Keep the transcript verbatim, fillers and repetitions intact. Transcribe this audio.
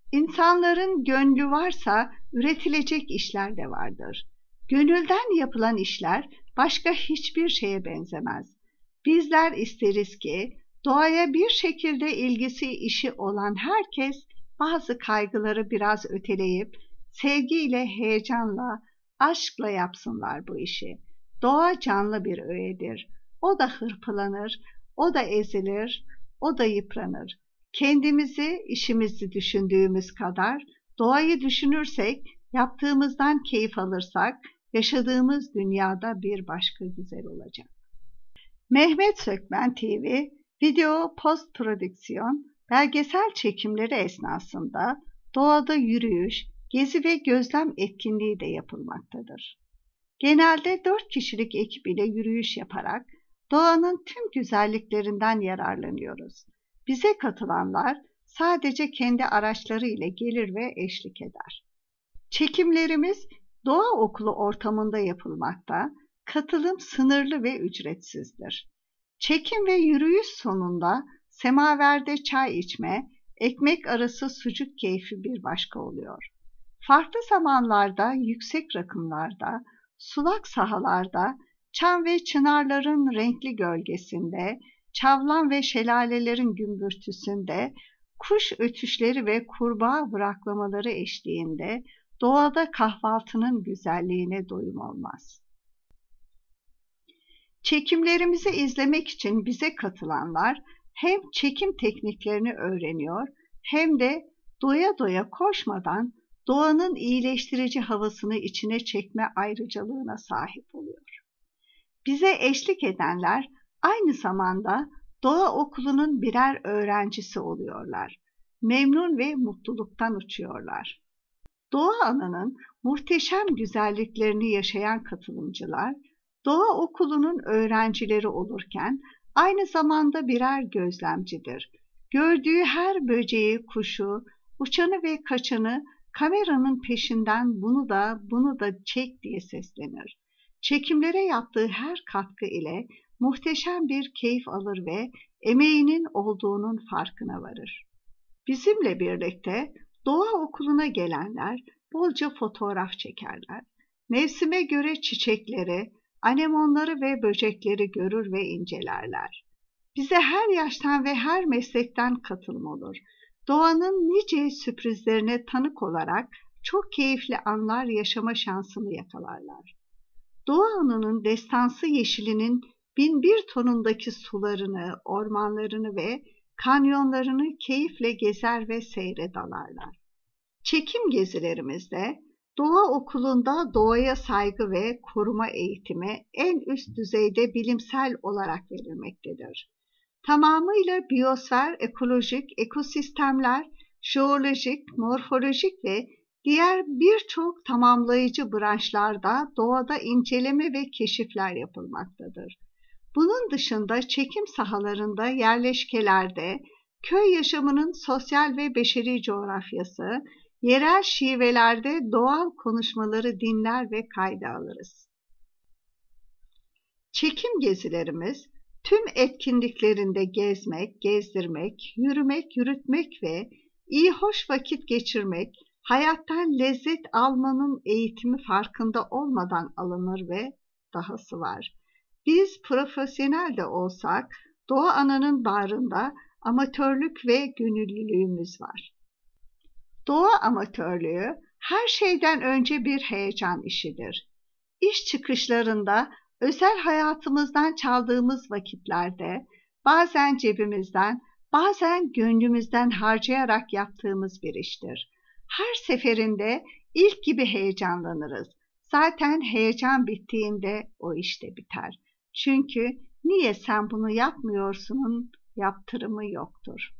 İnsanların gönlü varsa üretilecek işler de vardır. Gönülden yapılan işler başka hiçbir şeye benzemez. Bizler isteriz ki doğaya bir şekilde ilgisi işi olan herkes bazı kaygıları biraz öteleyip sevgiyle, heyecanla, aşkla yapsınlar bu işi. Doğa canlı bir öğedir. O da hırpalanır, o da ezilir, o da yıpranır. Kendimizi, işimizi düşündüğümüz kadar doğayı düşünürsek, yaptığımızdan keyif alırsak, yaşadığımız dünyada bir başka güzel olacak. Mehmet Sökmen T V, video post prodüksiyon, belgesel çekimleri esnasında doğada yürüyüş, gezi ve gözlem etkinliği de yapılmaktadır. Genelde dört kişilik ekip ile yürüyüş yaparak doğanın tüm güzelliklerinden yararlanıyoruz. Bize katılanlar sadece kendi araçları ile gelir ve eşlik eder. Çekimlerimiz doğa okulu ortamında yapılmakta, katılım sınırlı ve ücretsizdir. Çekim ve yürüyüş sonunda semaverde çay içme, ekmek arası sucuk keyfi bir başka oluyor. Farklı zamanlarda, yüksek rakımlarda, sulak sahalarda, çam ve çınarların renkli gölgesinde, çavlan ve şelalelerin gümbürtüsünde, kuş ötüşleri ve kurbağa bıraklamaları eşliğinde doğada kahvaltının güzelliğine doyum olmaz. Çekimlerimizi izlemek için bize katılanlar hem çekim tekniklerini öğreniyor hem de doya doya koşmadan doğanın iyileştirici havasını içine çekme ayrıcalığına sahip oluyor. Bize eşlik edenler aynı zamanda doğa okulunun birer öğrencisi oluyorlar. Memnun ve mutluluktan uçuyorlar. Doğa Ana'nın muhteşem güzelliklerini yaşayan katılımcılar, doğa okulunun öğrencileri olurken aynı zamanda birer gözlemcidir. Gördüğü her böceği, kuşu, uçanı ve kaçanı kameranın peşinden bunu da bunu da çek diye seslenir. Çekimlere yaptığı her katkı ile muhteşem bir keyif alır ve emeğinin olduğunun farkına varır. Bizimle birlikte doğa okuluna gelenler bolca fotoğraf çekerler. Mevsime göre çiçekleri, anemonları ve böcekleri görür ve incelerler. Bize her yaştan ve her meslekten katılım olur. Doğanın nice sürprizlerine tanık olarak çok keyifli anlar yaşama şansını yakalarlar. Doğa Ana'nın destansı yeşilinin bin bir tonundaki sularını, ormanlarını ve kanyonlarını keyifle gezer ve seyre dalarlar. Çekim gezilerimizde doğa okulunda doğaya saygı ve koruma eğitimi en üst düzeyde bilimsel olarak verilmektedir. Tamamıyla biyosfer, ekolojik, ekosistemler, jeolojik, morfolojik ve diğer birçok tamamlayıcı branşlarda doğada inceleme ve keşifler yapılmaktadır. Bunun dışında çekim sahalarında, yerleşkelerde, köy yaşamının sosyal ve beşeri coğrafyası, yerel şivelerde doğal konuşmaları dinler ve kayda alırız. Çekim gezilerimiz, tüm etkinliklerinde gezmek, gezdirmek, yürümek, yürütmek ve iyi hoş vakit geçirmek, hayattan lezzet almanın eğitimi farkında olmadan alınır ve dahası var. Biz profesyonel de olsak, Doğa Ana'nın bağrında amatörlük ve gönüllülüğümüz var. Doğa amatörlüğü her şeyden önce bir heyecan işidir. İş çıkışlarında, özel hayatımızdan çaldığımız vakitlerde, bazen cebimizden, bazen gönlümüzden harcayarak yaptığımız bir iştir. Her seferinde ilk gibi heyecanlanırız. Zaten heyecan bittiğinde o iş de biter. Çünkü niye sen bunu yapmıyorsunun yaptırımı yoktur.